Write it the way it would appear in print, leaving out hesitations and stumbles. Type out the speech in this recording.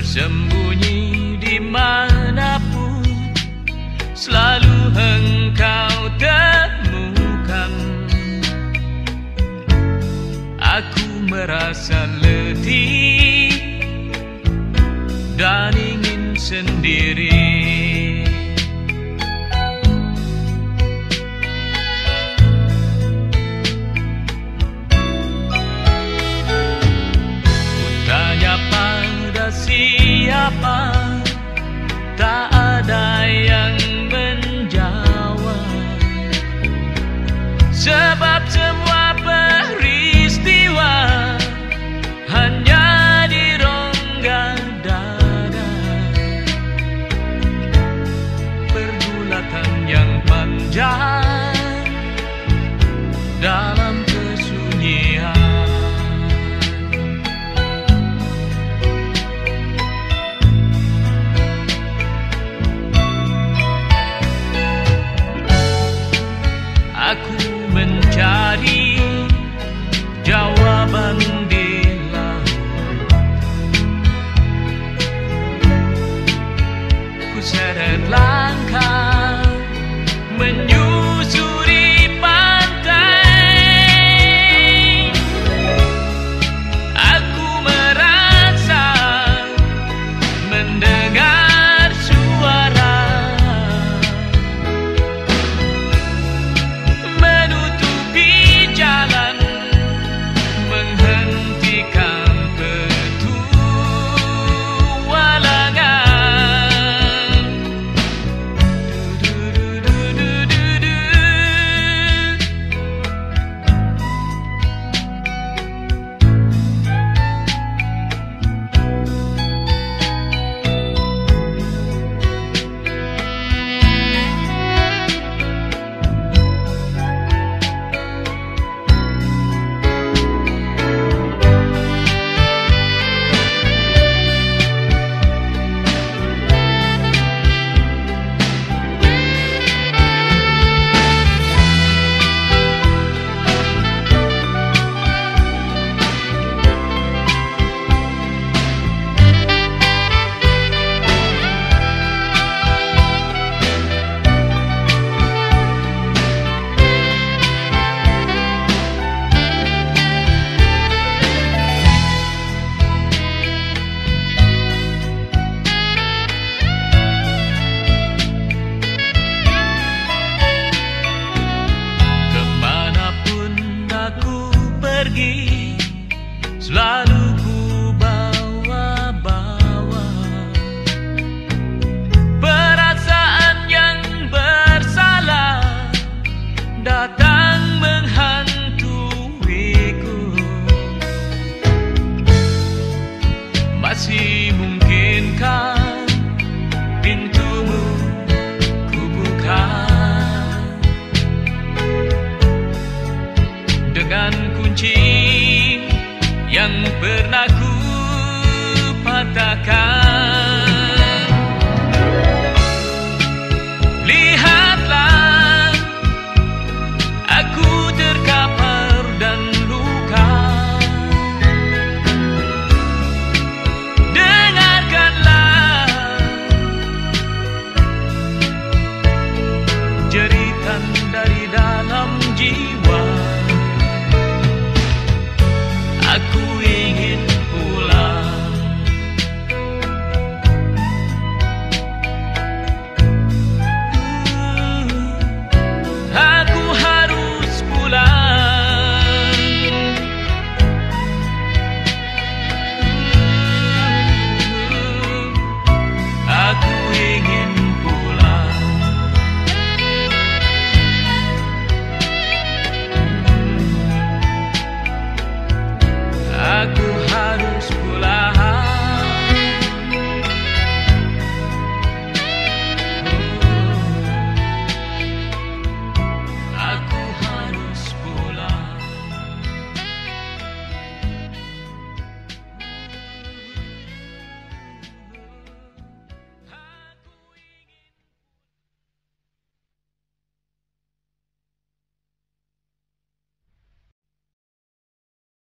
Bersembunyi dimanapun, selalu engkau temukan. Aku merasa letih dan ingin sendiri. Kutanya pada siapa, tak ada yang menjawab. Sebab semua peristiwa hanya di rongga dada. Pergulatan yang panjang dalam kesunyian. Aku mencari jawaban di laut. Ku seret langkah menyusuri pantai. Aku merasa mendengar suara menutupi jalan, menghentikan petualangan. Kemanapun aku pergi, selalu ku bawa-bawa perasaan yang bersalah datang menghantuiku. Masih mungkinkah